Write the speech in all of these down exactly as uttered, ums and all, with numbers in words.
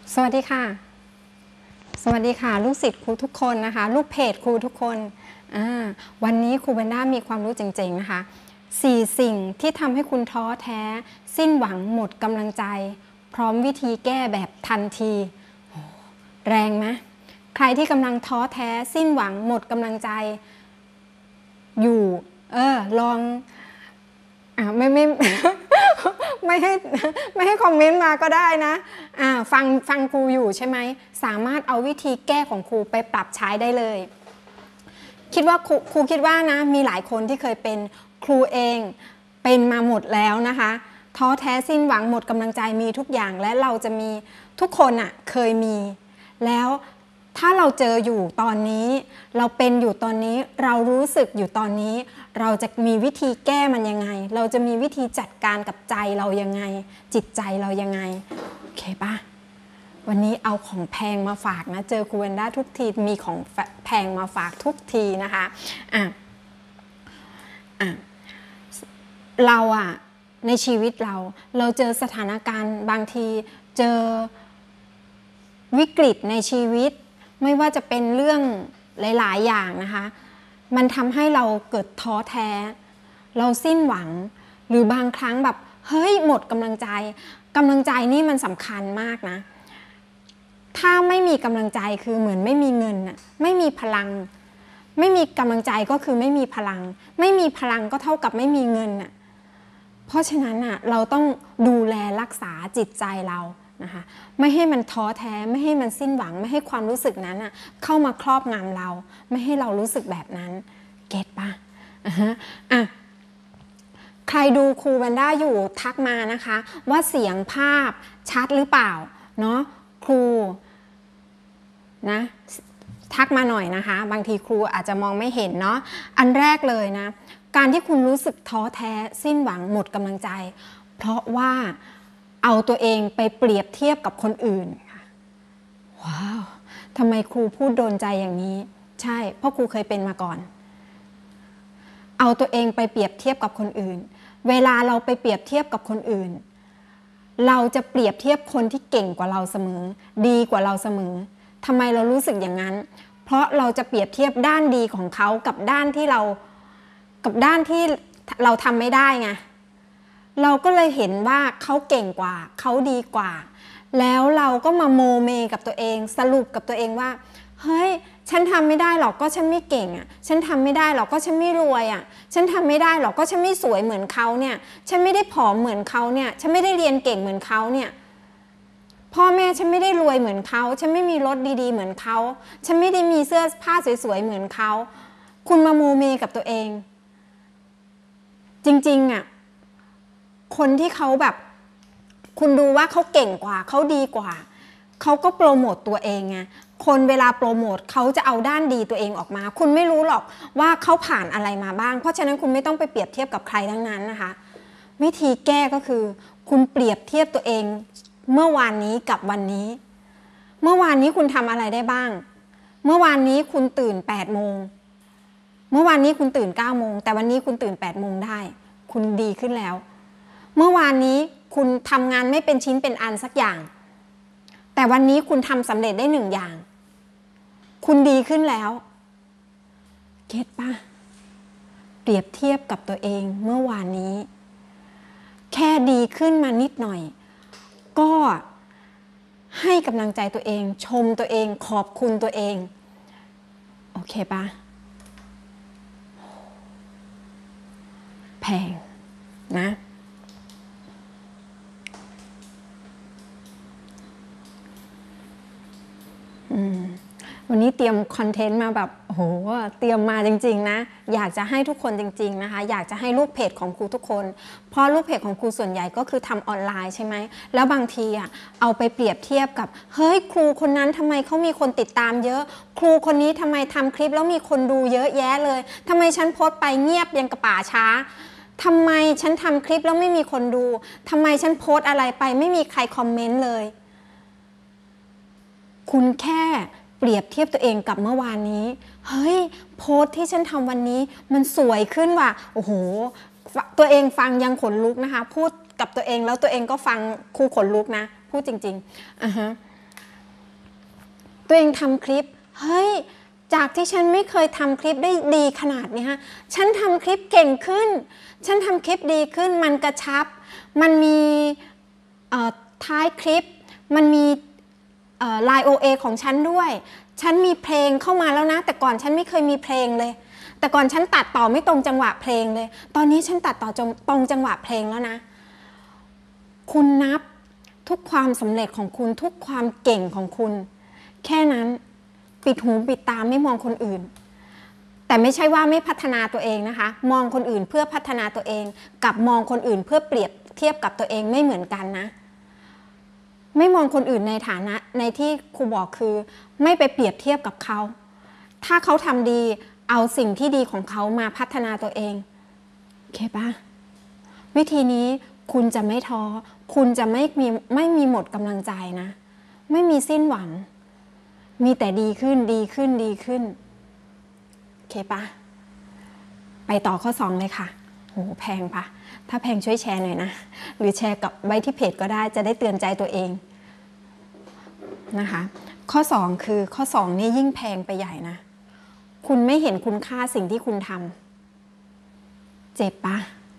สวัสดีค่ะสวัสดีค่ะลูกศิษย์ครูทุกคนนะคะลูกเพจครูทุกคนวันนี้ครูเบนด้ามีความรู้จริงๆนะคะสี่สิ่งที่ทำให้คุณท้อแท้สิ้นหวังหมดกำลังใจพร้อมวิธีแก้แบบทันทีแรงไหมใครที่กำลังท้อแท้สิ้นหวังหมดกำลังใจอยู่เออลองอ่าไม่ไม่ ไม่ให้ไม่ให้คอมเมนต์มาก็ได้นะอ่าฟังฟังครูอยู่ใช่ไหมสามารถเอาวิธีแก้ของครูไปปรับใช้ได้เลยคิดว่าครูครูคิดว่านะมีหลายคนที่เคยเป็นครูเองเป็นมาหมดแล้วนะคะท้อแท้สิ้นหวังหมดกำลังใจมีทุกอย่างและเราจะมีทุกคนอ่ะเคยมีแล้วถ้าเราเจออยู่ตอนนี้เราเป็นอยู่ตอนนี้เรารู้สึกอยู่ตอนนี้เราจะมีวิธีแก้มันยังไงเราจะมีวิธีจัดการกับใจเรายังไงจิตใจเรายังไงโอเคปะวันนี้เอาของแพงมาฝากนะเจอครูเวนด้าทุกทีมีของแพงมาฝากทุกทีนะคะอ่ะอ่ะเราอะในชีวิตเราเราเจอสถานการณ์บางทีเจอวิกฤตในชีวิตไม่ว่าจะเป็นเรื่องหลายๆอย่างนะคะมันทำให้เราเกิดท้อแท้เราสิ้นหวังหรือบางครั้งแบบเฮ้ยหมดกำลังใจกำลังใจนี่มันสำคัญมากนะถ้าไม่มีกำลังใจคือเหมือนไม่มีเงินน่ะไม่มีพลังไม่มีกำลังใจก็คือไม่มีพลังไม่มีพลังก็เท่ากับไม่มีเงินน่ะเพราะฉะนั้นน่ะเราต้องดูแลรักษาจิตใจเรานะคะไม่ให้มันท้อแท้ไม่ให้มันสิ้นหวังไม่ให้ความรู้สึกนั้นน่ะเข้ามาครอบงำเราไม่ให้เรารู้สึกแบบนั้นเก็ตปะอ่ะใครดูครูเวนด้าอยู่ทักมานะคะว่าเสียงภาพชัดหรือเปล่าเนาะครูนะทักมาหน่อยนะคะบางทีครูอาจจะมองไม่เห็นเนาะอันแรกเลยนะการที่คุณรู้สึกท้อแท้สิ้นหวังหมดกำลังใจเพราะว่าเอาตัวเองไปเปรียบเทียบกับคนอื่นค่ะว้าวทำไมครูพูดโดนใจอย่างนี้ใช่เพราะครูเคยเป็นมาก่อนเอาตัวเองไปเปรียบเทียบกับคนอื่นเวลาเราไปเปรียบเทียบกับคนอื่นเราจะเปรียบเทียบคนที่เก่งกว่าเราเสมอดีกว่าเราเสมอทำไมเรารู้สึกอย่างนั้นเพราะเราจะเปรียบเทียบด้านดีของเขากับด้านที่เรากับด้านที่เราทำไม่ได้ไงเราก็เลยเห็นว่าเขาเก่งกว่าเขาดีกว่าแล้วเราก็มาโมเมกับตัวเองสรุปกับตัวเองว่าเฮ้ยฉันทำไม่ได้หรอกก็ฉันไม่เก่งอ่ะฉันทำไม่ได้หรอกก็ฉันไม่รวยอ่ะฉันทำไม่ได้หรอกก็ฉันไม่สวยเหมือนเขาเนี่ยฉันไม่ได้ผอมเหมือนเขาเนี่ยฉันไม่ได้เรียนเก่งเหมือนเขาเนี่ยพ่อแม่ฉันไม่ได้รวยเหมือนเขาฉันไม่มีรถดีๆเหมือนเขาฉันไม่ได้มีเสื้อผ้าสวยๆเหมือนเขาคุณมาโมเมกับตัวเองจริงๆอ่ะคนที่เขาแบบคุณดูว่าเขาเก่งกว่าเขาดีกว่าเขาก็โปรโมตตัวเองไงคนเวลาโปรโมทเขาจะเอาด้านดีตัวเองออกมาคุณไม่รู้หรอกว่าเขาผ่านอะไรมาบ้างเพราะฉะนั้นคุณไม่ต้องไปเปรียบเทียบกับใครทั้งนั้นนะคะวิธีแก้ก็คือคุณเปรียบเทียบตัวเองเมื่อวานนี้กับวันนี้เมื่อวานนี้คุณทำอะไรได้บ้างเมื่อวานนี้คุณตื่นแปดโมงเมื่อวานนี้คุณตื่นเก้าโมงแต่วันนี้คุณตื่นแปดโมงได้คุณดีขึ้นแล้วเมื่อวานนี้คุณทำงานไม่เป็นชิ้นเป็นอันสักอย่างแต่วันนี้คุณทำสำเร็จได้หนึ่งอย่างคุณดีขึ้นแล้วเก็ตปะเปรียบเทียบกับตัวเองเมื่อวานนี้แค่ดีขึ้นมานิดหน่อยก็ให้กำลังใจตัวเองชมตัวเองขอบคุณตัวเองโอเคปะแพงนะวันนี้เตรียมคอนเทนต์มาแบบโหเตรียมมาจริงๆนะอยากจะให้ทุกคนจริงๆนะคะอยากจะให้ลูกเพจของครูทุกคนเพราะลูกเพจของครูส่วนใหญ่ก็คือทำออนไลน์ใช่ไหมแล้วบางทีอ่ะเอาไปเปรียบเทียบกับเฮ้ยครูคนนั้นทำไมเขามีคนติดตามเยอะครูคนนี้ทำไมทำคลิปแล้วมีคนดูเยอะแยะเลยทำไมฉันโพสต์ไปเงียบยังกระป่าช้าทำไมฉันทำคลิปแล้วไม่มีคนดูทำไมฉันโพสต์อะไรไปไม่มีใครคอมเมนต์เลยคุณแค่เปรียบเทียบตัวเองกับเมื่อวานนี้เฮ้ยโพสที่ฉันทำวันนี้มันสวยขึ้นว่ะโอ้โหตัวเองฟังยังขนลุกนะคะพูดกับตัวเองแล้วตัวเองก็ฟังครูขนลุกนะพูดจริงๆอ่ะฮะตัวเองทำคลิปเฮ้ยจากที่ฉันไม่เคยทำคลิปได้ดีขนาดนี้ฮะฉันทำคลิปเก่งขึ้นฉันทำคลิปดีขึ้นมันกระชับมันมีท้ายคลิปมันมีไลน์ โอ เอ ของฉันด้วยฉันมีเพลงเข้ามาแล้วนะแต่ก่อนฉันไม่เคยมีเพลงเลยแต่ก่อนฉันตัดต่อไม่ตรงจังหวะเพลงเลยตอนนี้ฉันตัดต่อตรงจังหวะเพลงแล้วนะคุณนับทุกความสำเร็จของคุณทุกความเก่งของคุณแค่นั้นปิดหูปิดตาไม่มองคนอื่นแต่ไม่ใช่ว่าไม่พัฒนาตัวเองนะคะมองคนอื่นเพื่อพัฒนาตัวเองกับมองคนอื่นเพื่อเปรียบเทียบกับตัวเองไม่เหมือนกันนะไม่มองคนอื่นในฐานะในที่ครูบอกคือไม่ไปเปรียบเทียบกับเขาถ้าเขาทำดีเอาสิ่งที่ดีของเขามาพัฒนาตัวเองโอเคปะวิธีนี้คุณจะไม่ท้อคุณจะไม่มีไม่มีหมดกำลังใจนะไม่มีสิ้นหวังมีแต่ดีขึ้นดีขึ้นดีขึ้นโอเคปะไปต่อข้อสองเลยค่ะโหแพงปะถ้าแพงช่วยแชร์หน่อยนะหรือแชร์กับไว้ที่เพจก็ได้จะได้เตือนใจตัวเองนะคะข้อสองคือข้อสองนี่ยิ่งแพงไปใหญ่นะคุณไม่เห็นคุณค่าสิ่งที่คุณทำเจ็บปะ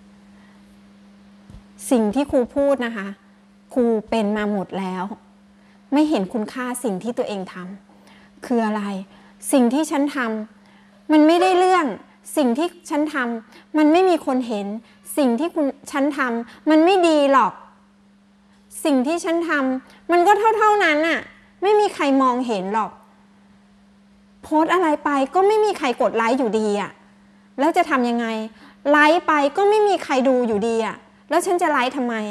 สิ่งที่ครูพูดนะคะครูเป็นมาหมดแล้วไม่เห็นคุณค่าสิ่งที่ตัวเองทำคืออะไรสิ่งที่ฉันทำมันไม่ได้เรื่องสิ่งที่ฉันทำมันไม่มีคนเห็นสิ่งที่คุณฉันทำมันไม่ดีหรอกสิ่งที่ฉันทำมันก็เท่าเท่านั้นน่ะไม่มีใครมองเห็นหรอกโพสอะไรไปก็ไม่มีใครกดไลค์อยู่ดีอ่ะแล้วจะทำยังไงไลค์ไปก็ไม่มีใครดูอยู่ดีอ่ะแล้วฉันจะไลค์ทำไม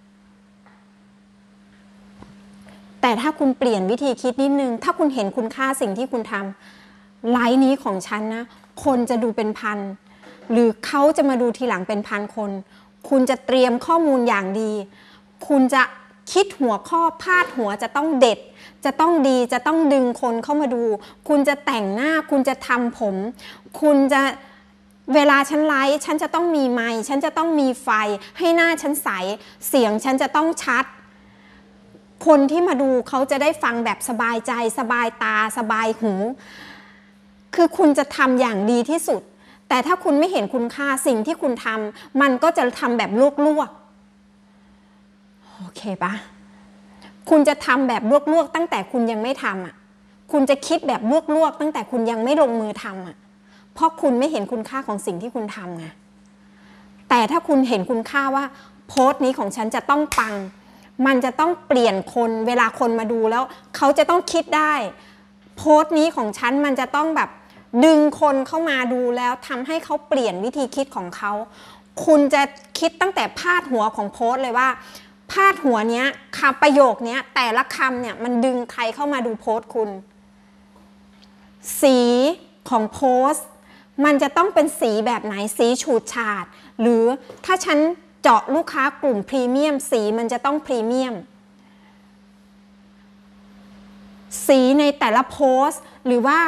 แต่ถ้าคุณเปลี่ยนวิธีคิดนิดนึงถ้าคุณเห็นคุณค่าสิ่งที่คุณทำไลค์นี้ของฉันนะคนจะดูเป็นพันหรือเขาจะมาดูทีหลังเป็นพันคนคุณจะเตรียมข้อมูลอย่างดีคุณจะคิดหัวข้อพาดหัวจะต้องเด็ดจะต้องดีจะต้องดึงคนเข้ามาดูคุณจะแต่งหน้าคุณจะทำผมคุณจะเวลาฉันไลฟ์ฉันจะต้องมีไมค์ฉันจะต้องมีไฟให้หน้าฉันใสเสียงฉันจะต้องชัดคนที่มาดูเขาจะได้ฟังแบบสบายใจสบายตาสบายหูคือคุณจะทำอย่างดีที่สุดแต่ถ้าคุณไม่เห็นคุณค่าสิ่งที่คุณทำมันก็จะทำแบบลวกๆโอเคปะคุณจะทำแบบลวกๆตั้งแต่คุณยังไม่ทำอ่ะคุณจะคิดแบบลวกๆตั้งแต่คุณยังไม่ลงมือทำอ่ะเพราะคุณไม่เห็นคุณค่าของสิ่งที่คุณทำไงแต่ถ้าคุณเห็นคุณค่าว่าโพสต์นี้ของฉันจะต้องปังมันจะต้องเปลี่ยนคนเวลาคนมาดูแล้วเขาจะต้องคิดได้โพสต์นี้ของฉันมันจะต้องแบบดึงคนเข้ามาดูแล้วทำให้เขาเปลี่ยนวิธีคิดของเขาคุณจะคิดตั้งแต่พาดหัวของโพสต์เลยว่าพาดหัวเนี้ยคำประโยคเนี้ยแต่ละคำเนี่ยมันดึงใครเข้ามาดูโพสต์คุณสีของโพสต์มันจะต้องเป็นสีแบบไหนสีฉูดฉาดหรือถ้าฉันเจาะลูกค้ากลุ่มพรีเมียมสีมันจะต้องพรีเมียมสีในแต่ละโพสต์หรือว่า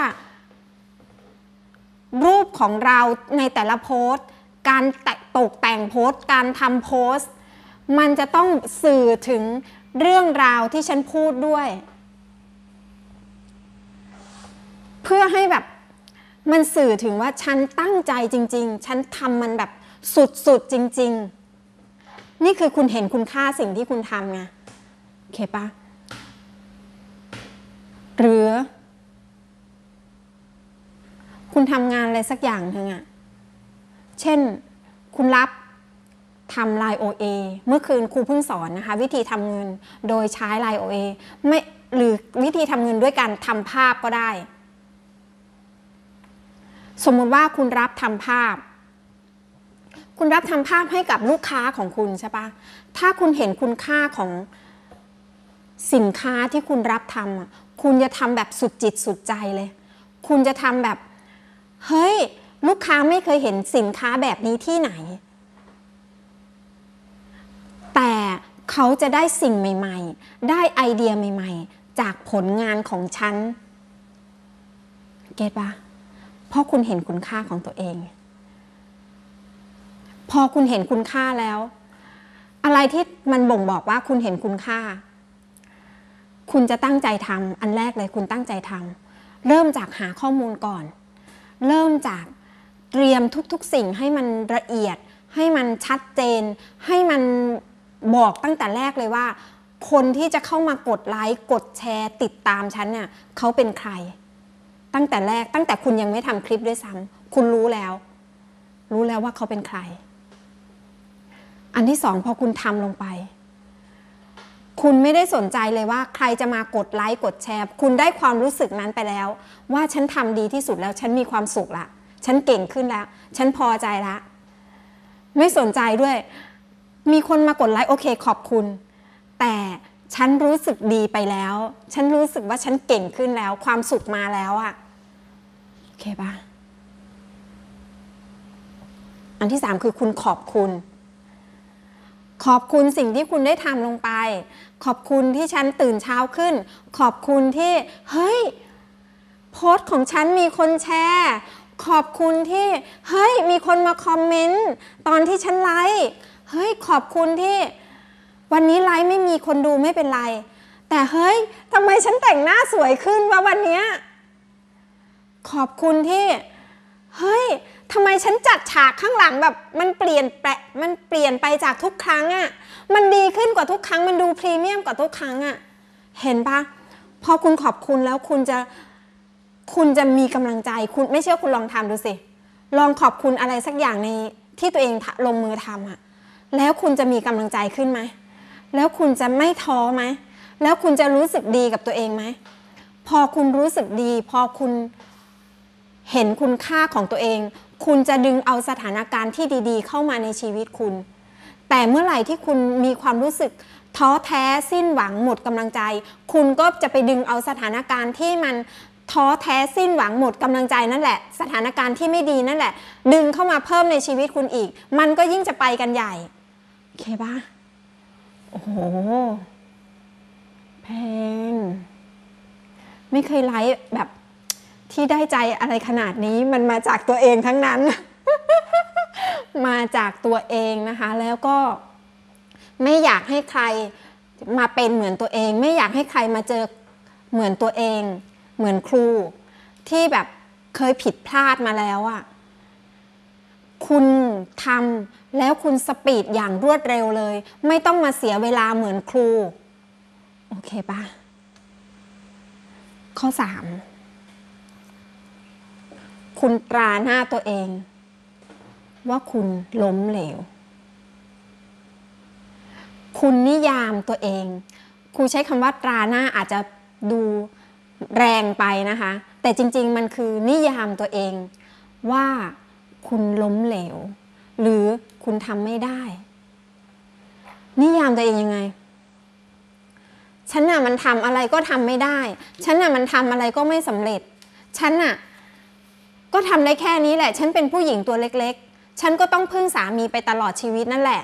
รูปของเราในแต่ละโพสต์การตกแต่งโพสต์การทำโพสต์มันจะต้องสื่อถึงเรื่องราวที่ฉันพูดด้วยเพื่อให้แบบมันสื่อถึงว่าฉันตั้งใจจริงๆฉันทำมันแบบสุดๆจริงๆนี่คือคุณเห็นคุณค่าสิ่งที่คุณทำไงโอเคปะหรือคุณทำงานอะไรสักอย่างหนึ่งอะเช่นคุณรับทำ ไลน์ โอ เอ เมื่อคืนครูเพิ่งสอนนะคะวิธีทำเงินโดยใช้ ไลน์ โอ เอ ไม่หรือวิธีทำเงินด้วยการทำภาพก็ได้สมมติว่าคุณรับทำภาพคุณรับทำภาพให้กับลูกค้าของคุณใช่ปะถ้าคุณเห็นคุณค่าของสินค้าที่คุณรับทำอ่ะคุณจะทำแบบสุดจิตสุดใจเลยคุณจะทำแบบเฮ้ยลูกค้าไม่เคยเห็นสินค้าแบบนี้ที่ไหนแต่เขาจะได้สิ่งใหม่ๆได้ไอเดียใหม่ๆจากผลงานของฉันเก็ทปะเพราะคุณเห็นคุณค่าของตัวเองพอคุณเห็นคุณค่าแล้วอะไรที่มันบ่งบอกว่าคุณเห็นคุณค่าคุณคุณจะตั้งใจทำอันแรกเลยคุณตั้งใจทำเริ่มจากหาข้อมูลก่อนเริ่มจากเตรียมทุกๆสิ่งให้มันละเอียดให้มันชัดเจนให้มันบอกตั้งแต่แรกเลยว่าคนที่จะเข้ามากดไลค์กดแชร์ติดตามฉันเนี่ยเขาเป็นใครตั้งแต่แรกตั้งแต่คุณยังไม่ทำคลิปด้วยซ้ำคุณรู้แล้วรู้แล้วว่าเขาเป็นใครอันที่สองพอคุณทำลงไปคุณไม่ได้สนใจเลยว่าใครจะมากดไลค์กดแชร์คุณได้ความรู้สึกนั้นไปแล้วว่าฉันทำดีที่สุดแล้วฉันมีความสุขละฉันเก่งขึ้นแล้วฉันพอใจละไม่สนใจด้วยมีคนมากดไลค์โอเคขอบคุณแต่ฉันรู้สึกดีไปแล้วฉันรู้สึกว่าฉันเก่งขึ้นแล้วความสุขมาแล้วอะโอเคปะอันที่สามคือคุณขอบคุณขอบคุณสิ่งที่คุณได้ทำลงไปขอบคุณที่ฉันตื่นเช้าขึ้นขอบคุณที่เฮ้ยโพสต์ของฉันมีคนแชร์ขอบคุณที่เฮ้ยมีคนมาคอมเมนต์ตอนที่ฉันไลฟ์เฮ้ยขอบคุณที่วันนี้ไลฟ์ไม่มีคนดูไม่เป็นไรแต่เฮ้ยทำไมฉันแต่งหน้าสวยขึ้นวะวันนี้ขอบคุณที่เฮ้ยทำไมฉันจัดฉากข้างหลังแบบมันเปลี่ยนแปะมันเปลี่ยนไปจากทุกครั้งอะ่ะมันดีขึ้นกว่าทุกครั้งมันดูพรีเมียมกว่าทุกครั้งอะ่ะเห็นปะพอคุณขอบคุณแล้วคุณจะคุณจะมีกำลังใจคุณไม่เชื่อคุณลองทำดูสิลองขอบคุณอะไรสักอย่างในที่ตัวเองลงมือทำอะ่ะแล้วคุณจะมีกำลังใจขึ้นไหมแล้วคุณจะไม่ท้อไหมแล้วคุณจะรู้สึกดีกับตัวเองไหมพอคุณรู้สึกดีพอคุณเห็นคุณค่าของตัวเองคุณจะดึงเอาสถานการณ์ที่ดีๆเข้ามาในชีวิตคุณแต่เมื่อไหร่ที่คุณมีความรู้สึกท้อแท้สิ้นหวังหมดกำลังใจคุณก็จะไปดึงเอาสถานการณ์ที่มันท้อแท้สิ้นหวังหมดกำลังใจนั่นแหละสถานการณ์ที่ไม่ดีนั่นแหละดึงเข้ามาเพิ่มในชีวิตคุณอีกมันก็ยิ่งจะไปกันใหญ่โอเคปะโอ้โหแพงไม่เคยไลฟ์แบบที่ได้ใจอะไรขนาดนี้มันมาจากตัวเองทั้งนั้น มาจากตัวเองนะคะแล้วก็ไม่อยากให้ใครมาเป็นเหมือนตัวเองไม่อยากให้ใครมาเจอเหมือนตัวเองเหมือนครูที่แบบเคยผิดพลาดมาแล้วอ่ะคุณทำแล้วคุณสปีดอย่างรวดเร็วเลยไม่ต้องมาเสียเวลาเหมือนครูโอเคปะข้อสามคุณตราหน้าตัวเองว่าคุณล้มเหลวคุณนิยามตัวเองครูใช้คำว่าตราหน้าอาจจะดูแรงไปนะคะแต่จริงๆมันคือนิยามตัวเองว่าคุณล้มเหลวหรือคุณทำไม่ได้นิยามตัวเองยังไงฉันน่ะมันทำอะไรก็ทำไม่ได้ฉันน่ะมันทำอะไรก็ไม่สำเร็จฉันน่ะก็ทำได้แค่นี้แหละฉันเป็นผู้หญิงตัวเล็กๆฉันก็ต้องพึ่งสามีไปตลอดชีวิตนั่นแหละ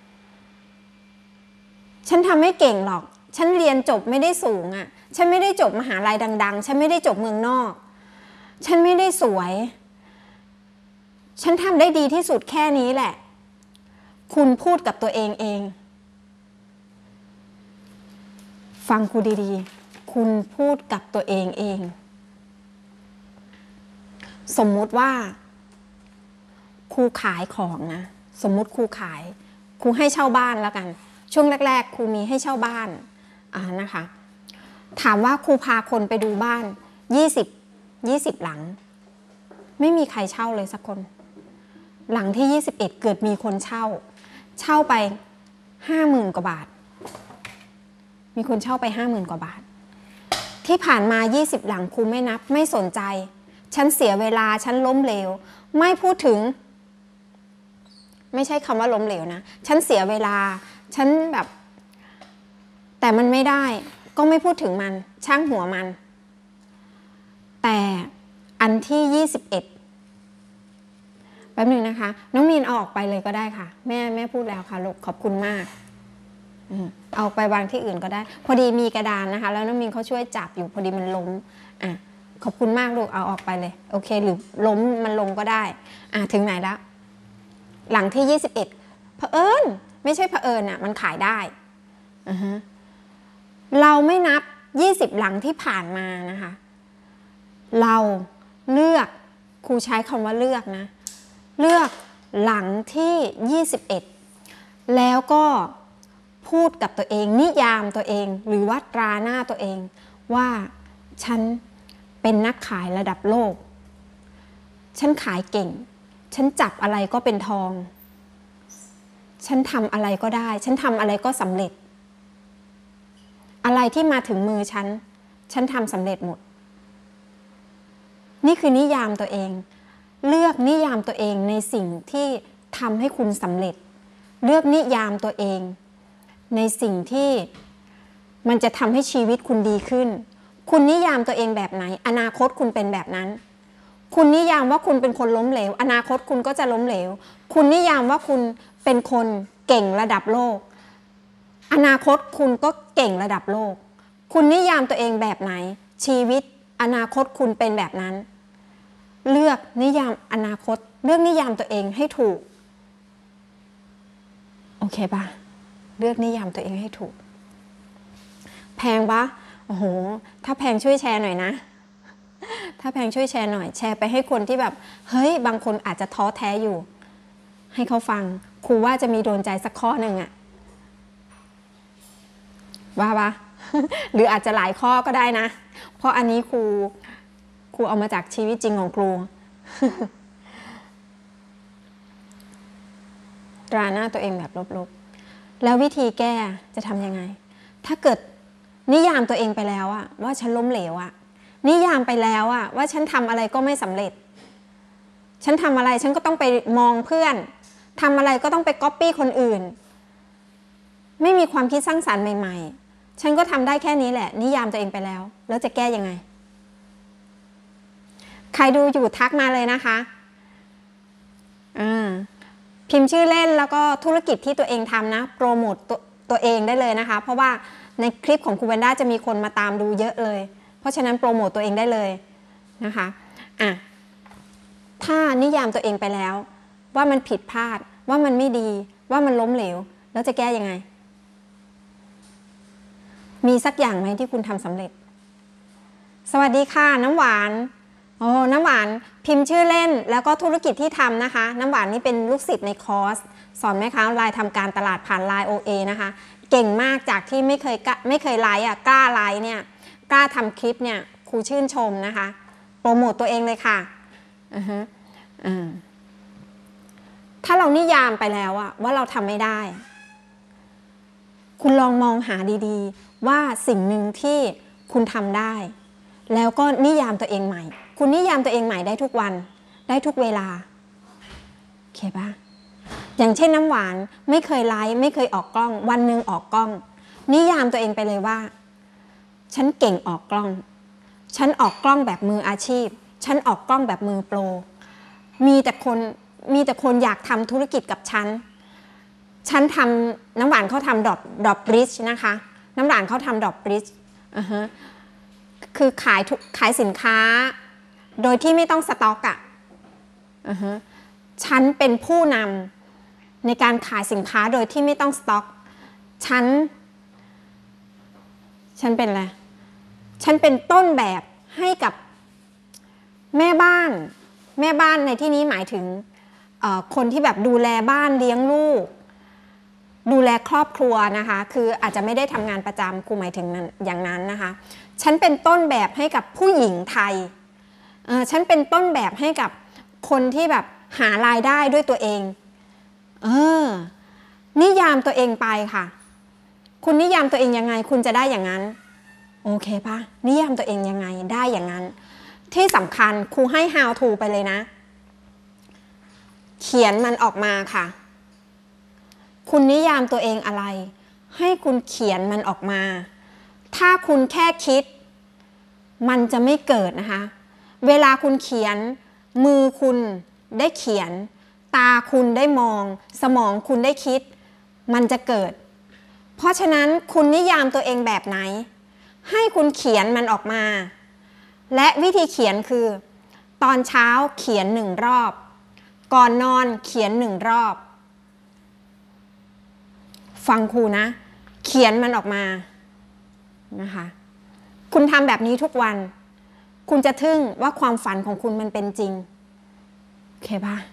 ฉันทำไม่เก่งหรอกฉันเรียนจบไม่ได้สูงอ่ะฉันไม่ได้จบมหาลัยดังๆฉันไม่ได้จบเมืองนอกฉันไม่ได้สวยฉันทำได้ดีที่สุดแค่นี้แหละคุณพูดกับตัวเองเองฟังครูดีๆคุณพูดกับตัวเองเองสมมุติว่าครูขายของนะสมมุติครูขายครูให้เช่าบ้านแล้วกันช่วงแรกๆครูมีให้เช่าบ้านอ่านะคะถามว่าครูพาคนไปดูบ้านยี่สิบ ยี่สิบหลังไม่มีใครเช่าเลยสักคนหลังที่ยี่สิบเอ็ดเกิดมีคนเช่าเช่าไป ห้าหมื่น กว่าบาทมีคนเช่าไป ห้าหมื่น กว่าบาทที่ผ่านมายี่สิบหลังครูไม่นับไม่สนใจฉันเสียเวลาฉันล้มเหลวไม่พูดถึงไม่ใช่คำว่าล้มเหลวนะฉันเสียเวลาฉันแบบแต่มันไม่ได้ก็ไม่พูดถึงมันช่างหัวมันแต่อันที่ยี่สิบเอ็ดแป๊บหนึ่งนะคะน้องมีนเอาออกไปเลยก็ได้ค่ะแม่แม่พูดแล้วค่ะลูกขอบคุณมากเอาไปวางที่อื่นก็ได้พอดีมีกระดานนะคะแล้วน้องมีนเขาช่วยจับอยู่พอดีมันล้มอ่ะขอบคุณมากลูกเอาออกไปเลยโอเคหรือล้มมันลงก็ได้อ่ะถึงไหนแล้วหลังที่ยี่สิบเอ็ดเผอิญไม่ใช่เผอิญอ่ะมันขายได้ uh-huh. เราไม่นับยี่สิบหลังที่ผ่านมานะคะเราเลือกครูใช้คำว่าเลือกนะเลือกหลังที่ยี่สิบเอ็ดแล้วก็พูดกับตัวเองนิยามตัวเองหรือว่าตราหน้าตัวเองว่าฉันเป็นนักขายระดับโลกฉันขายเก่งฉันจับอะไรก็เป็นทองฉันทำอะไรก็ได้ฉันทำอะไรก็สำเร็จอะไรที่มาถึงมือฉันฉันทำสำเร็จหมดนี่คือนิยามตัวเองเลือกนิยามตัวเองในสิ่งที่ทำให้คุณสำเร็จเลือกนิยามตัวเองในสิ่งที่มันจะทำให้ชีวิตคุณดีขึ้นคุณนิยามตัวเองแบบไหนอนาคตคุณเป็นแบบนั้นคุณนิยามว่าคุณเป็นคนล้มเหลวอนาคตคุณก็จะล้มเหลวคุณนิยามว่าคุณเป็นคนเก่งระดับโลกอนาคตคุณก็เก่งระดับโลกคุณนิยามตัวเองแบบไหนชีวิตอนาคตคุณเป็นแบบนั้นเลือกนิยามอนาคตเลือกนิยามตัวเองให้ถูกโอเคปะเลือกนิยามตัวเองให้ถูกแพงปะโอ้โหถ้าแพงช่วยแชร์หน่อยนะถ้าแพงช่วยแชร์หน่อยแชร์ไปให้คนที่แบบเฮ้ยบางคนอาจจะท้อแท้อยู่ให้เขาฟังครูว่าจะมีโดนใจสักข้อหนึ่งอะว่าปะ หรืออาจจะหลายข้อก็ได้นะเพราะอันนี้ครูครูเอามาจากชีวิตจริงของครู ตราหน้าตัวเองแบบลบๆแล้ววิธีแก้จะทำยังไงถ้าเกิดนิยามตัวเองไปแล้วอะว่าฉันล้มเหลวอะนิยามไปแล้วอะว่าฉันทำอะไรก็ไม่สำเร็จฉันทำอะไรฉันก็ต้องไปมองเพื่อนทำอะไรก็ต้องไปก๊อปปี้คนอื่นไม่มีความคิดสร้างสรรค์ใหม่ๆฉันก็ทำได้แค่นี้แหละนิยามตัวเองไปแล้วแล้วจะแก้ยังไงใครดูอยู่ทักมาเลยนะคะอ่าพิมพ์ชื่อเล่นแล้วก็ธุรกิจที่ตัวเองทำนะโปรโมทตัวตัวเองได้เลยนะคะเพราะว่าในคลิปของครูเวนด้าจะมีคนมาตามดูเยอะเลยเพราะฉะนั้นโปรโมทตัวเองได้เลยนะคะอ่ะถ้านิยามตัวเองไปแล้วว่ามันผิดพลาดว่ามันไม่ดีว่ามันล้มเหลวแล้วจะแก้ยังไงมีสักอย่างไหมที่คุณทำสำเร็จสวัสดีค่ะน้ำหวานโอ้น้ำหวานพิมพ์ชื่อเล่นแล้วก็ธุรกิจที่ทำนะคะน้ำหวานนี่เป็นลูกศิษย์ในคอร์สสอนแม่ค้าออนไลน์ทำการตลาดผ่าน ไลน์ โอ เอ นะคะเก่งมากจากที่ไม่เคยไม่เคยไลฟ์อ่ะกล้าไลฟ์เนี่ยกล้าทำคลิปเนี่ยครูชื่นชมนะคะโปรโมตตัวเองเลยค่ะอือฮะอ่าถ้าเรานิยามไปแล้วอะว่าเราทำไม่ได้คุณลองมองหาดีๆว่าสิ่งหนึ่งที่คุณทำได้แล้วก็นิยามตัวเองใหม่คุณนิยามตัวเองใหม่ได้ทุกวันได้ทุกเวลาโอเคปะอย่างเช่นน้ำหวานไม่เคยไลฟ์ไม่เคยออกกล้องวันหนึ่งออกกล้องนิยามตัวเองไปเลยว่าฉันเก่งออกกล้องฉันออกกล้องแบบมืออาชีพฉันออกกล้องแบบมือโปรมีแต่คนมีแต่คนอยากทำธุรกิจกับฉันฉันทำน้ำหวานเขาทำดอทดอทบริดจ์นะคะน้ำหวานเขาทำดอทบริดจ์อ่าฮะคือขายขายสินค้าโดยที่ไม่ต้องสต็อกอ่ะอ่าฮะฉันเป็นผู้นำในการขายสินค้าโดยที่ไม่ต้องสต็อกฉันฉันเป็นอะไรฉันเป็นต้นแบบให้กับแม่บ้านแม่บ้านในที่นี้หมายถึงคนที่แบบดูแลบ้านเลี้ยงลูกดูแลครอบครัวนะคะคืออาจจะไม่ได้ทำงานประจำครูหมายถึงอย่างนั้นนะคะฉันเป็นต้นแบบให้กับผู้หญิงไทยฉันเป็นต้นแบบให้กับคนที่แบบหารายได้ด้วยตัวเองเออนิยามตัวเองไปค่ะคุณนิยามตัวเองยังไงคุณจะได้อย่างนั้นโอเคปะนิยามตัวเองยังไงได้อย่างนั้นที่สำคัญครูให้ how to ไปเลยนะเขียนมันออกมาค่ะคุณนิยามตัวเองอะไรให้คุณเขียนมันออกมาถ้าคุณแค่คิดมันจะไม่เกิดนะคะเวลาคุณเขียนมือคุณได้เขียนตาคุณได้มองสมองคุณได้คิดมันจะเกิดเพราะฉะนั้นคุณนิยามตัวเองแบบไหนให้คุณเขียนมันออกมาและวิธีเขียนคือตอนเช้าเขียนหนึ่งรอบก่อนนอนเขียนหนึ่งรอบฟังครูนะเขียนมันออกมานะคะคุณทำแบบนี้ทุกวันคุณจะทึ่งว่าความฝันของคุณมันเป็นจริงโอเคปะ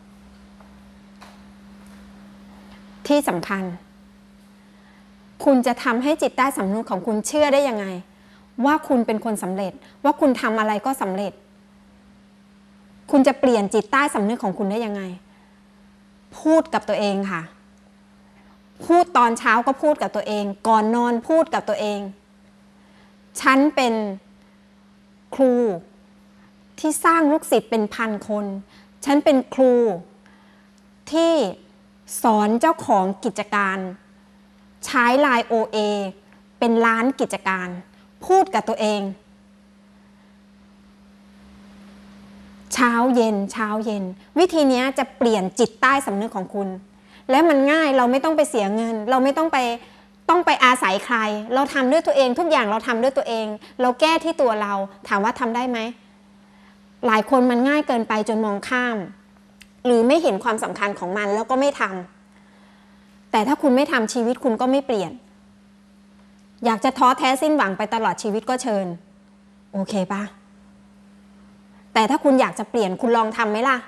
ที่สำคัญคุณจะทำให้จิตใต้สำนึกของคุณเชื่อได้ยังไงว่าคุณเป็นคนสำเร็จว่าคุณทำอะไรก็สำเร็จคุณจะเปลี่ยนจิตใต้สำนึกของคุณได้ยังไงพูดกับตัวเองค่ะพูดตอนเช้าก็พูดกับตัวเองก่อนนอนพูดกับตัวเองฉันเป็นครูที่สร้างลูกศิษย์เป็นพันคนฉันเป็นครูที่สอนเจ้าของกิจการใช้ ไลน์ โอ เอ เป็นล้านกิจการพูดกับตัวเองเช้าเย็นเช้าเย็นวิธีนี้จะเปลี่ยนจิตใต้สำนึกของคุณและมันง่ายเราไม่ต้องไปเสียเงินเราไม่ต้องไปต้องไปอาศัยใครเราทำด้วยตัวเองทุกอย่างเราทำด้วยตัวเองเราแก้ที่ตัวเราถามว่าทำได้ไหมหลายคนมันง่ายเกินไปจนมองข้ามหรือไม่เห็นความสำคัญของมันแล้วก็ไม่ทำแต่ถ้าคุณไม่ทำชีวิตคุณก็ไม่เปลี่ยนอยากจะท้อแท้สิ้นหวังไปตลอดชีวิตก็เชิญโอเคปะแต่ถ้าคุณอยากจะเปลี่ยนคุณลองทำไหมล่ะ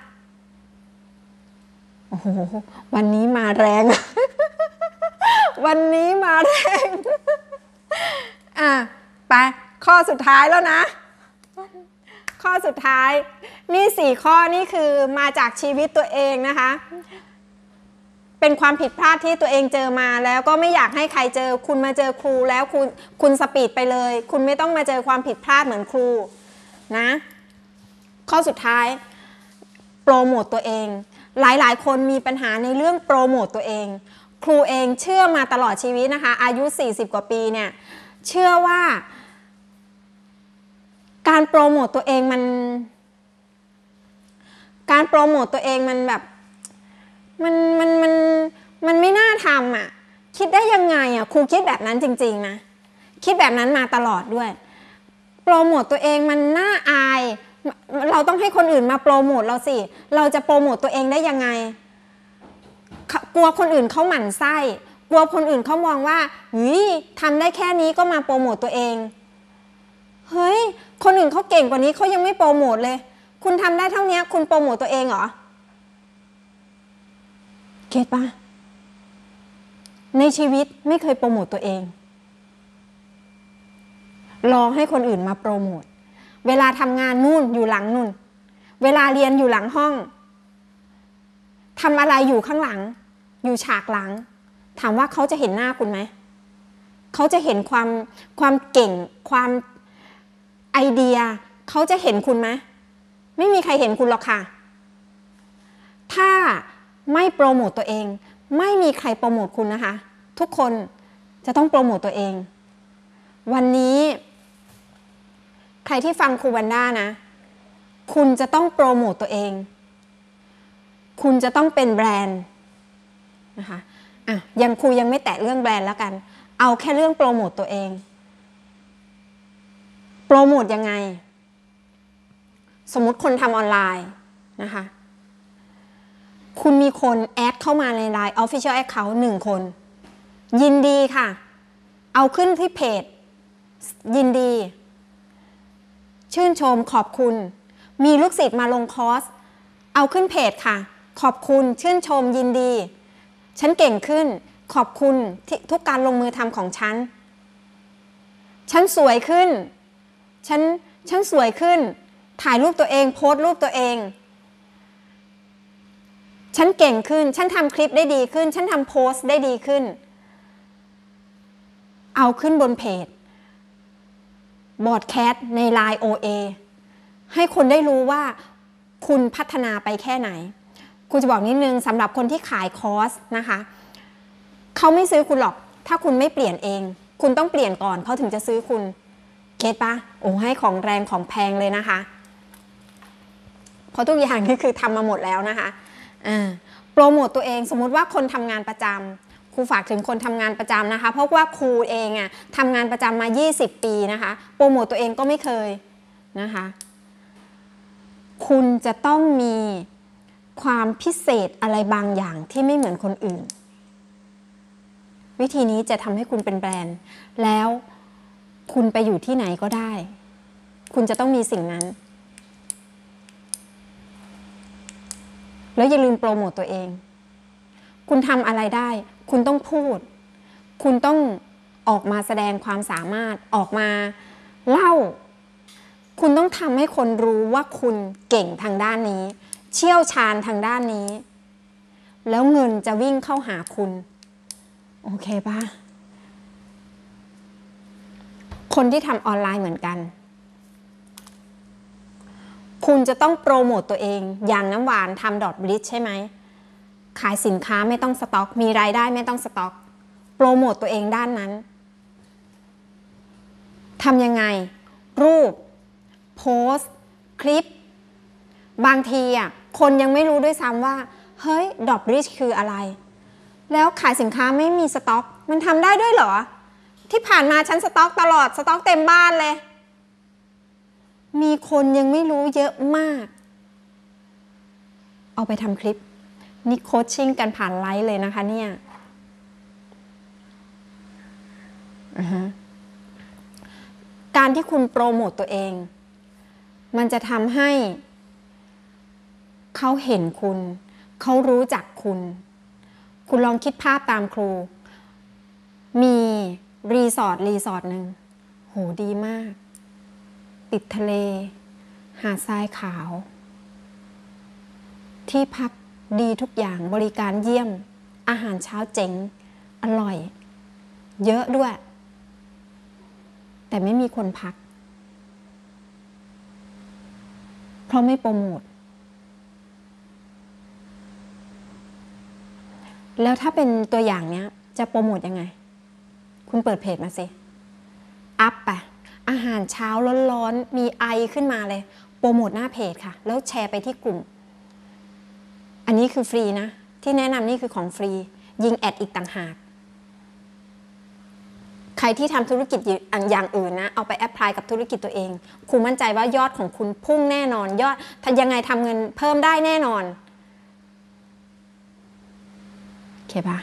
โอ้โหวันนี้มาแรง วันนี้มาแรงอ่ะไปข้อสุดท้ายแล้วนะข้อสุดท้ายนี่สี่ข้อนี่คือมาจากชีวิตตัวเองนะคะเป็นความผิดพลาดที่ตัวเองเจอมาแล้วก็ไม่อยากให้ใครเจอคุณมาเจอครูแล้วคุณคุณสปีดไปเลยคุณไม่ต้องมาเจอความผิดพลาดเหมือนครูนะข้อสุดท้ายโปรโมตตัวเองหลายๆคนมีปัญหาในเรื่องโปรโมตตัวเองครูเองเชื่อมาตลอดชีวิตนะคะอายุสี่สิบกว่าปีเนี่ยเชื่อว่าการโปรโมตตัวเองมันการโปรโมตตัวเองมันแบบมันมันมันมันไม่น่าทำอ่ะคิดได้ยังไงอ่ะครูคิดแบบนั้นจริงๆนะคิดแบบนั้นมาตลอดด้วยโปรโมตตัวเองมันน่าอายเราต้องให้คนอื่นมาโปรโมทเราสิเราจะโปรโมตตัวเองได้ยังไงกลัวคนอื่นเขาหมั่นไส้กลัวคนอื่นเขามองว่าเฮ้ยทำได้แค่นี้ก็มาโปรโมตตัวเองเฮ้ยคนอื่นเขาเก่งกว่านี้เขายังไม่โปรโมทเลยคุณทำได้เท่านี้คุณโปรโมตตัวเองเหรอเก็ตปะในชีวิตไม่เคยโปรโมตตัวเองรอให้คนอื่นมาโปรโมทเวลาทำงานนู่นอยู่หลังนู่นเวลาเรียนอยู่หลังห้องทำอะไรอยู่ข้างหลังอยู่ฉากหลังถามว่าเขาจะเห็นหน้าคุณไหมเขาจะเห็นความความเก่งความไอเดียเขาจะเห็นคุณไหมไม่มีใครเห็นคุณหรอกค่ะถ้าไม่โปรโมตตัวเองไม่มีใครโปรโมทคุณนะคะทุกคนจะต้องโปรโมตตัวเองวันนี้ใครที่ฟังครูวันด้านะคุณจะต้องโปรโมตตัวเองคุณจะต้องเป็นแบรนด์นะคะอ่ะยังครูยังไม่แตะเรื่องแบรนด์แล้วกันเอาแค่เรื่องโปรโมตตัวเองโปรโมตยังไงสมมุติคนทำออนไลน์นะคะคุณมีคนแอดเข้ามาใน ไลน์ Official Account หนึ่งคนยินดีค่ะเอาขึ้นที่เพจยินดีชื่นชมขอบคุณมีลูกศิษย์มาลงคอร์สเอาขึ้นเพจค่ะขอบคุณชื่นชมยินดีฉันเก่งขึ้นขอบคุณที่ทุกการลงมือทำของฉันฉันสวยขึ้นฉันฉันสวยขึ้นถ่ายรูปตัวเองโพสต์รูปตัวเองฉันเก่งขึ้นฉันทำคลิปได้ดีขึ้นฉันทำโพสต์ได้ดีขึ้นเอาขึ้นบนเพจบอร์ดแคสต์ใน ไลน์ โอ เอ ให้คนได้รู้ว่าคุณพัฒนาไปแค่ไหนคุณจะบอกนิดนึงสำหรับคนที่ขายคอร์สนะคะเขาไม่ซื้อคุณหรอกถ้าคุณไม่เปลี่ยนเองคุณต้องเปลี่ยนก่อนเขาถึงจะซื้อคุณเก็ตปะโอ้ให้ของแรงของแพงเลยนะคะเพราะทุกอย่างนี่คือทำมาหมดแล้วนะคะอ่าโปรโมตตัวเองสมมุติว่าคนทำงานประจำครูฝากถึงคนทำงานประจำนะคะเพราะว่าครูเองอ่ะทำงานประจำมายี่สิบปีนะคะโปรโมตตัวเองก็ไม่เคยนะคะคุณจะต้องมีความพิเศษอะไรบางอย่างที่ไม่เหมือนคนอื่นวิธีนี้จะทำให้คุณเป็นแบรนด์แล้วคุณไปอยู่ที่ไหนก็ได้คุณจะต้องมีสิ่งนั้นแล้วอย่าลืมโปรโมตตัวเองคุณทำอะไรได้คุณต้องพูดคุณต้องออกมาแสดงความสามารถออกมาเล่าคุณต้องทำให้คนรู้ว่าคุณเก่งทางด้านนี้เชี่ยวชาญทางด้านนี้แล้วเงินจะวิ่งเข้าหาคุณโอเคปะคนที่ทำออนไลน์เหมือนกันคุณจะต้องโปรโมตตัวเองอย่างน้ำหวานทำดอทบริดใช่ไหมขายสินค้าไม่ต้องสต็อกมีรายได้ไม่ต้องสต็อกโปรโมตตัวเองด้านนั้นทำยังไงรูปโพสต์คลิปบางทีอ่ะคนยังไม่รู้ด้วยซ้ำว่าเฮ้ยดอทบริดคืออะไรแล้วขายสินค้าไม่มีสต็อกมันทำได้ด้วยเหรอที่ผ่านมาฉันสต็อกตลอดสต็อกเต็มบ้านเลยมีคนยังไม่รู้เยอะมากเอาไปทำคลิปนี่โคชชิ่งกันผ่านไลฟ์เลยนะคะเนี่ย uh-huh. การที่คุณโปรโมตตัวเองมันจะทำให้เขาเห็นคุณเขารู้จักคุณคุณลองคิดภาพตามครูมีรีสอร์ทรีสอร์ทหนึ่งโหดีมากติดทะเลหาดทรายขาวที่พักดีทุกอย่างบริการเยี่ยมอาหารเช้าเจ๋งอร่อยเยอะด้วยแต่ไม่มีคนพักเพราะไม่โปรโมทแล้วถ้าเป็นตัวอย่างเนี้ยจะโปรโมทยังไงคุณเปิดเพจมาสิอัพไปอาหารเช้าร้อนๆมีไอขึ้นมาเลยโปรโมทหน้าเพจค่ะแล้วแชร์ไปที่กลุ่มอันนี้คือฟรีนะที่แนะนำนี่คือของฟรียิงแอดอีกต่างหากใครที่ทำธุรกิจอย่างอื่นนะเอาไปแอพพลายกับธุรกิจตัวเองคุณมั่นใจว่ายอดของคุณพุ่งแน่นอนยอดถ้ายังไงทำเงินเพิ่มได้แน่นอนโอเคปะ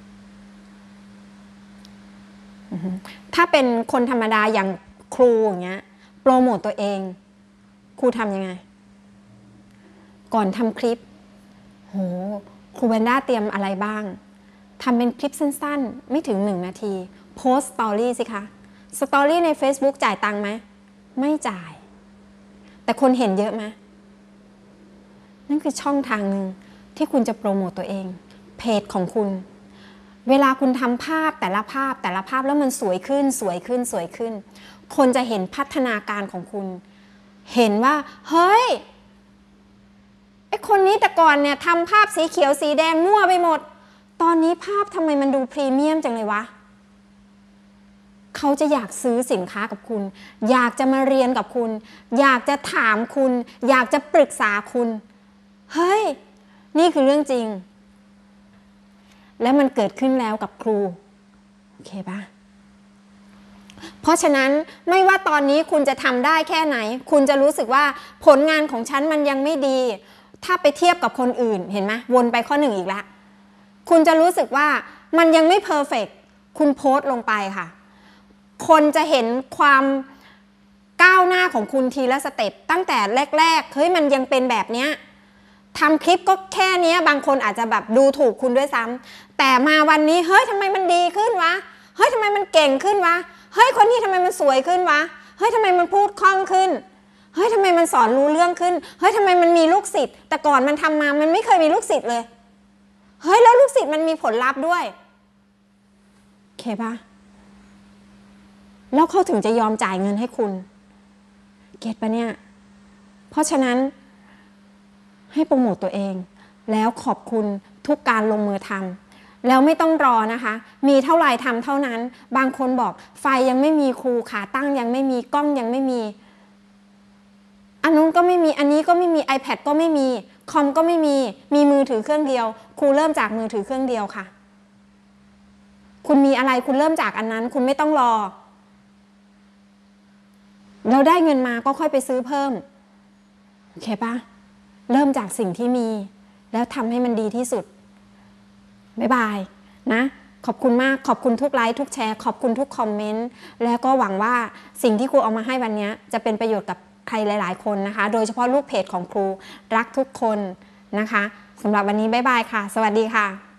ถ้าเป็นคนธรรมดาอย่างครูอย่างเงี้ยโปรโมตตัวเองครูทำยังไงก่อนทำคลิปโหครูแวนด้าเตรียมอะไรบ้างทำเป็นคลิปสั้นๆไม่ถึงหนึ่งนาทีโพสต์สตอรี่สิคะสตอรี่ใน Facebook จ่ายตังค์ไหมไม่จ่ายแต่คนเห็นเยอะไหมนั่นคือช่องทางหนึ่งที่คุณจะโปรโมตตัวเองเพจของคุณเวลาคุณทำภาพแต่ละภาพแต่ละภาพแล้วมันสวยขึ้นสวยขึ้นสวยขึ้นคนจะเห็นพัฒนาการของคุณเห็นว่าเฮ้ยไอ้คนนี้แต่ก่อนเนี่ยทำภาพสีเขียวสีแดงมั่วไปหมดตอนนี้ภาพทำไมมันดูพรีเมียมจังเลยวะเขาจะอยากซื้อสินค้ากับคุณอยากจะมาเรียนกับคุณอยากจะถามคุณอยากจะปรึกษาคุณเฮ้ยนี่คือเรื่องจริงและมันเกิดขึ้นแล้วกับครูโอเคปะเพราะฉะนั้นไม่ว่าตอนนี้คุณจะทำได้แค่ไหนคุณจะรู้สึกว่าผลงานของฉันมันยังไม่ดีถ้าไปเทียบกับคนอื่นเห็นไหมวนไปข้อหนึ่งอีกแล้วคุณจะรู้สึกว่ามันยังไม่เพอร์เฟกต์คุณโพสต์ลงไปค่ะคนจะเห็นความก้าวหน้าของคุณทีละสเต็ปตั้งแต่แรกๆเฮ้ยมันยังเป็นแบบเนี้ยทำคลิปก็แค่นี้บางคนอาจจะแบบดูถูกคุณด้วยซ้ำแต่มาวันนี้เฮ้ยทำไมมันดีขึ้นวะเฮ้ยทำไมมันเก่งขึ้นวะเฮ้ยคนนี้ทำไมมันสวยขึ้นวะเฮ้ยทำไมมันพูดคล่องขึ้นเฮ้ยทำไมมันสอนรู้เรื่องขึ้นเฮ้ยทำไมมันมีลูกศิษย์แต่ก่อนมันทำมามันไม่เคยมีลูกศิษย์เลยเฮ้ยแล้วลูกศิษย์มันมีผลลัพธ์ด้วยโอเคปะแล้วเขาถึงจะยอมจ่ายเงินให้คุณเก็ตปะเนี่ยเพราะฉะนั้นให้โปรโมตตัวเองแล้วขอบคุณทุกการลงมือทำแล้วไม่ต้องรอนะคะมีเท่าไหร่ทำเท่านั้นบางคนบอกไฟยังไม่มีครูขาตั้งยังไม่มีกล้องยังไม่มีอันนู้นก็ไม่มีอันนี้ก็ไม่มี iPad ก็ไม่มีคอมก็ไม่มีมีมือถือเครื่องเดียวครูเริ่มจากมือถือเครื่องเดียวค่ะคุณมีอะไรคุณเริ่มจากอันนั้นคุณไม่ต้องรอเราได้เงินมาก็ค่อยไปซื้อเพิ่มโอเคปะเริ่มจากสิ่งที่มีแล้วทำให้มันดีที่สุดบ๊ายบายนะขอบคุณมากขอบคุณทุกไลค์ทุกแชร์ขอบคุณทุกคอมเมนต์แล้วก็หวังว่าสิ่งที่ครูเอามาให้วันนี้จะเป็นประโยชน์กับใครหลายๆคนนะคะโดยเฉพาะลูกเพจของครูรักทุกคนนะคะสำหรับวันนี้บ๊ายบายค่ะสวัสดีค่ะ